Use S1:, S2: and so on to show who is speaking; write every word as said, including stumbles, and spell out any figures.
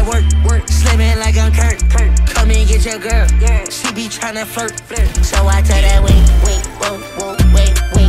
S1: that work, work. Slimming like I'm Kurt, Kurt. Come and get your girl, yeah. She be tryna flirt, flirt. So I tell that wait, wait, whoa, whoa, wait, wait.